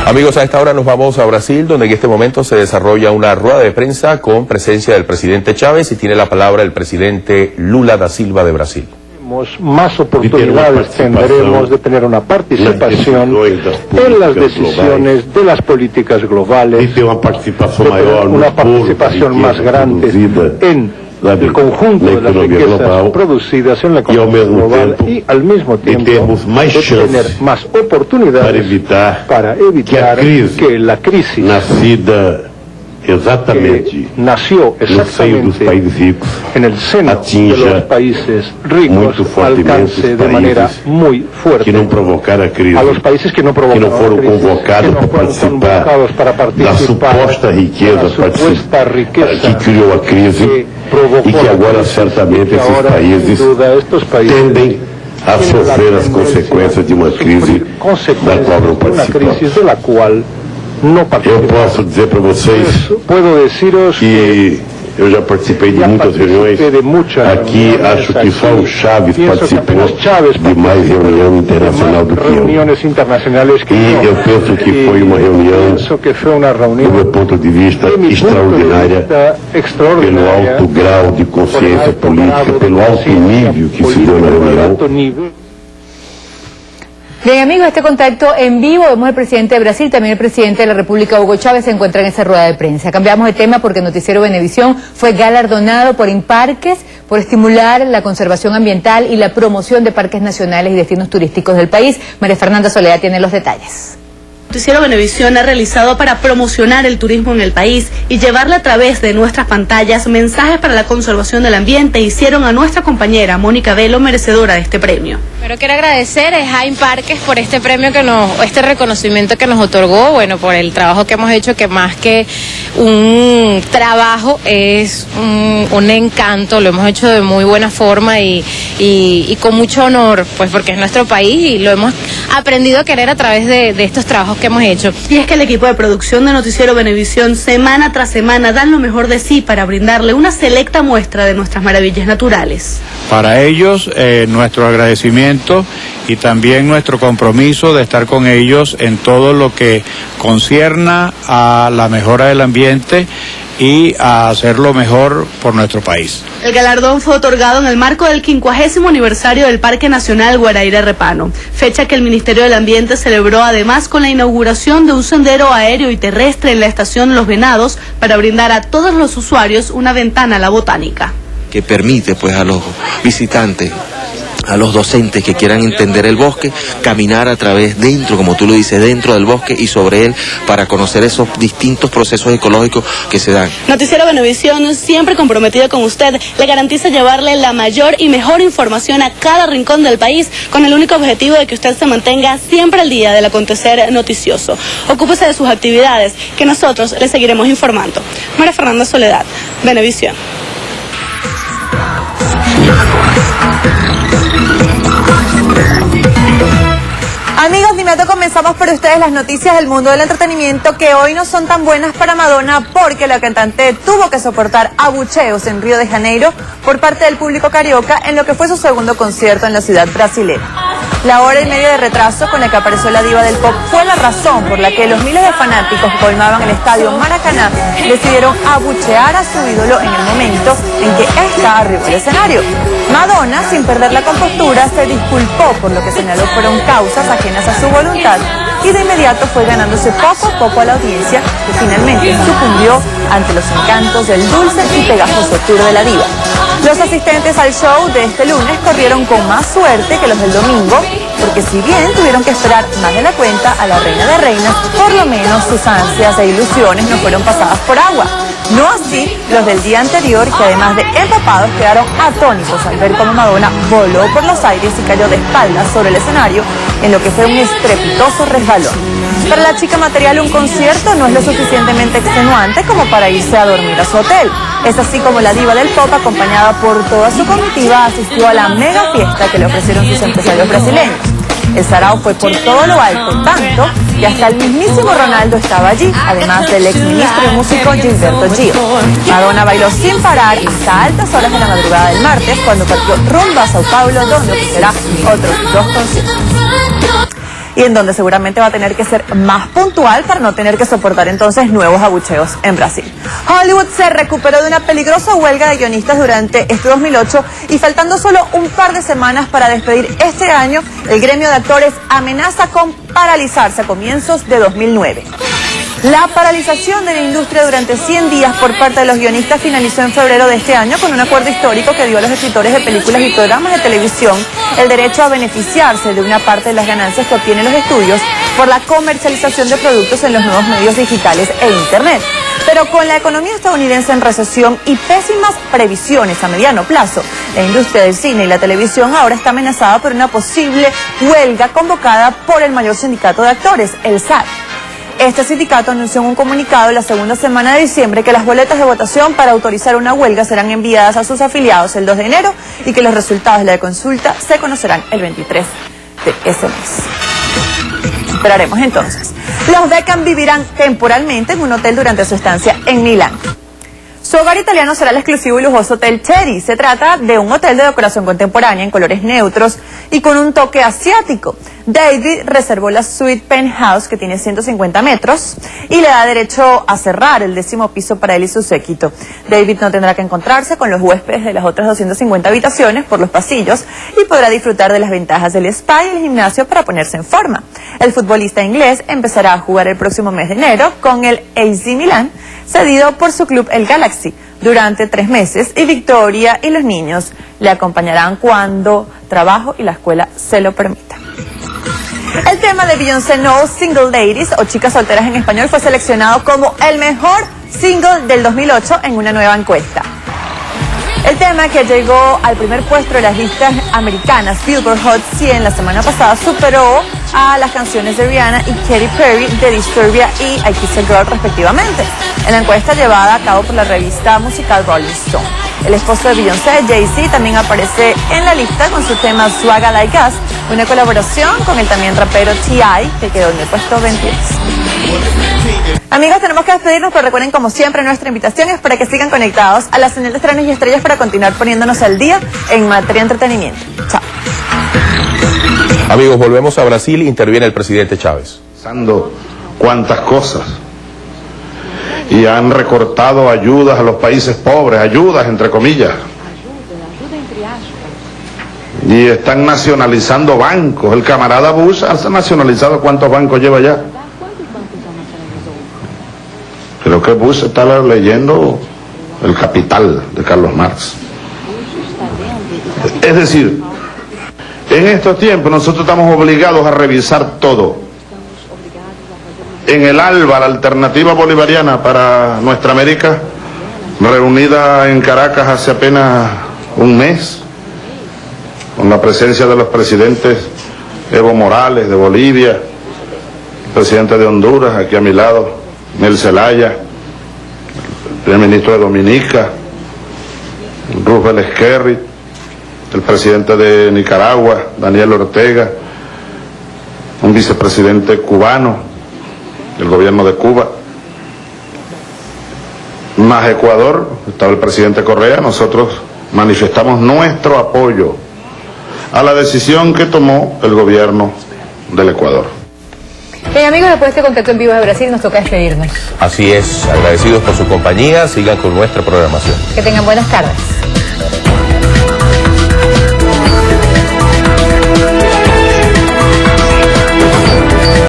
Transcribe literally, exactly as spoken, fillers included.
Amigos, a esta hora nos vamos a Brasil, donde en este momento se desarrolla una rueda de prensa con presencia del presidente Chávez y tiene la palabra el presidente Lula da Silva de Brasil. Más oportunidades tendremos de tener una participación en las decisiones de las políticas globales, de una participación más grande en el conjunto de las riquezas producidas en la economía global y al mismo tiempo de tener más oportunidades para evitar que la crisis que nació exactamente en el seno de los países ricos alcance de manera muy fuerte a los países que no provocaron crisis, que no fueron convocados para participar de la supuesta riqueza que provocó y que ahora certamente esses países tendem a sofrer as consequências de uma crise da qual não participam. Eu posso dizer para vocês que eu já participei de muitas reuniões. Aqui acho que só o Chávez participou de mais reunião internacional do que eu. E eu penso que foi uma reunião, do meu ponto de vista, extraordinária, pelo alto grau de consciência política, pelo alto nível que se deu na reunião. Bien, amigos, este contacto en vivo, vemos al presidente de Brasil, también el presidente de la República, Hugo Chávez, se encuentra en esa rueda de prensa. Cambiamos de tema porque el noticiero Venevisión fue galardonado por Imparques por estimular la conservación ambiental y la promoción de parques nacionales y destinos turísticos del país. María Fernanda Soledad tiene los detalles. El noticiero Venevisión ha realizado para promocionar el turismo en el país y llevarle a través de nuestras pantallas mensajes para la conservación del ambiente. Hicieron a nuestra compañera Mónica Velo merecedora de este premio. Pero quiero agradecer a Imparques por este premio que nos, este reconocimiento que nos otorgó, bueno, por el trabajo que hemos hecho, que más que un trabajo es un, un encanto, lo hemos hecho de muy buena forma y, y, y con mucho honor, pues porque es nuestro país y lo hemos aprendido a querer a través de, de estos trabajos que hemos hecho. Y es que el equipo de producción de Noticiero Venevisión semana tras semana dan lo mejor de sí para brindarle una selecta muestra de nuestras maravillas naturales. Para ellos, eh, nuestro agradecimiento y también nuestro compromiso de estar con ellos en todo lo que concierna a la mejora del ambiente y a hacerlo mejor por nuestro país. El galardón fue otorgado en el marco del quincuagésimo aniversario del Parque Nacional Guaraíra-Repano, fecha que el Ministerio del Ambiente celebró además con la inauguración de un sendero aéreo y terrestre en la estación Los Venados para brindar a todos los usuarios una ventana a la botánica. Que permite pues a los visitantes, a los docentes que quieran entender el bosque, caminar a través dentro, como tú lo dices, dentro del bosque y sobre él para conocer esos distintos procesos ecológicos que se dan. Noticiero Venevisión, siempre comprometido con usted, le garantiza llevarle la mayor y mejor información a cada rincón del país con el único objetivo de que usted se mantenga siempre al día del acontecer noticioso. Ocúpese de sus actividades, que nosotros le seguiremos informando. María Fernanda Soledad, Venevisión. Amigos, de inmediato comenzamos por ustedes las noticias del mundo del entretenimiento que hoy no son tan buenas para Madonna porque la cantante tuvo que soportar abucheos en Río de Janeiro por parte del público carioca en lo que fue su segundo concierto en la ciudad brasileña. La hora y media de retraso con la que apareció la diva del pop fue la razón por la que los miles de fanáticos que colmaban el estadio Maracaná decidieron abuchear a su ídolo en el momento en que ésta arribó al escenario. Madonna, sin perder la compostura, se disculpó por lo que señaló fueron causas ajenas a su voluntad y de inmediato fue ganándose poco a poco a la audiencia que finalmente sucumbió ante los encantos del dulce y pegajoso tour de la diva. Los asistentes al show de este lunes corrieron con más suerte que los del domingo, porque si bien tuvieron que esperar más de la cuenta a la reina de reinas, por lo menos sus ansias e ilusiones no fueron pasadas por agua. No así los del día anterior, que además de empapados quedaron atónitos al ver cómo Madonna voló por los aires y cayó de espaldas sobre el escenario en lo que fue un estrepitoso resbalón. Para la chica material un concierto no es lo suficientemente extenuante como para irse a dormir a su hotel. Es así como la diva del pop, acompañada por toda su comitiva, asistió a la mega fiesta que le ofrecieron sus empresarios brasileños. El sarao fue por todo lo alto, tanto que hasta el mismísimo Ronaldo estaba allí, además del exministro y músico Gilberto Gil. Madonna bailó sin parar hasta altas horas de la madrugada del martes, cuando partió rumbo a Sao Paulo, donde ofrecerá otros dos conciertos. y en donde seguramente va a tener que ser más puntual para no tener que soportar entonces nuevos abucheos en Brasil. Hollywood se recuperó de una peligrosa huelga de guionistas durante este dos mil ocho y faltando solo un par de semanas para despedir este año, el gremio de actores amenaza con paralizarse a comienzos de dos mil nueve. La paralización de la industria durante cien días por parte de los guionistas finalizó en febrero de este año con un acuerdo histórico que dio a los escritores de películas y programas de televisión el derecho a beneficiarse de una parte de las ganancias que obtienen los estudios por la comercialización de productos en los nuevos medios digitales e Internet. Pero con la economía estadounidense en recesión y pésimas previsiones a mediano plazo, la industria del cine y la televisión ahora está amenazada por una posible huelga convocada por el mayor sindicato de actores, el S A T. Este sindicato anunció en un comunicado la segunda semana de diciembre que las boletas de votación para autorizar una huelga serán enviadas a sus afiliados el dos de enero y que los resultados de la consulta se conocerán el veintitrés de ese mes. Esperaremos entonces. Los Beckham vivirán temporalmente en un hotel durante su estancia en Milán. Su hogar italiano será el exclusivo y lujoso Hotel Cherry. Se trata de un hotel de decoración contemporánea en colores neutros y con un toque asiático. David reservó la suite penthouse que tiene ciento cincuenta metros y le da derecho a cerrar el décimo piso para él y su séquito. David no tendrá que encontrarse con los huéspedes de las otras doscientas cincuenta habitaciones por los pasillos y podrá disfrutar de las ventajas del spa y el gimnasio para ponerse en forma. El futbolista inglés empezará a jugar el próximo mes de enero con el A C Milan, cedido por su club el Galaxy, durante tres meses, y Victoria y los niños le acompañarán cuando trabajo y la escuela se lo permita. El tema de Beyoncé No Single Ladies, o Chicas Solteras en español, fue seleccionado como el mejor single del dos mil ocho en una nueva encuesta. El tema, que llegó al primer puesto de las listas americanas Billboard Hot cien la semana pasada, superó a las canciones de Rihanna y Katy Perry de Disturbia y I Kiss a Girl respectivamente, en la encuesta llevada a cabo por la revista musical Rolling Stone. El esposo de Beyoncé, Jay-Z, también aparece en la lista con su tema Swagga Like Us, una colaboración con el también rapero T I, que quedó en el puesto veintidós. Amigos, tenemos que despedirnos, pero recuerden, como siempre, nuestra invitación es para que sigan conectados a la señal de Estrenos y Estrellas para continuar poniéndonos al día en materia de entretenimiento. Chao. Amigos, volvemos a Brasil. Interviene el presidente Chávez. Pensando cuántas cosas. Y han recortado ayudas a los países pobres, ayudas entre comillas. Y están nacionalizando bancos. El camarada Bush ha nacionalizado, ¿cuántos bancos lleva ya? Creo que Bush está leyendo El Capital de Carlos Marx. Es decir, en estos tiempos nosotros estamos obligados a revisar todo. En el ALBA, la Alternativa Bolivariana para Nuestra América, reunida en Caracas hace apenas un mes, con la presencia de los presidentes Evo Morales de Bolivia, el presidente de Honduras, aquí a mi lado, Mel Zelaya, el primer ministro de Dominica, Rufel Esquerri, el presidente de Nicaragua, Daniel Ortega, un vicepresidente cubano del gobierno de Cuba, más Ecuador, estaba el presidente Correa. Nosotros manifestamos nuestro apoyo a la decisión que tomó el gobierno del Ecuador. Bien, amigos, después de este contacto en vivo de Brasil nos toca despedirnos. Así es, agradecidos por su compañía, sigan con nuestra programación. Que tengan buenas tardes.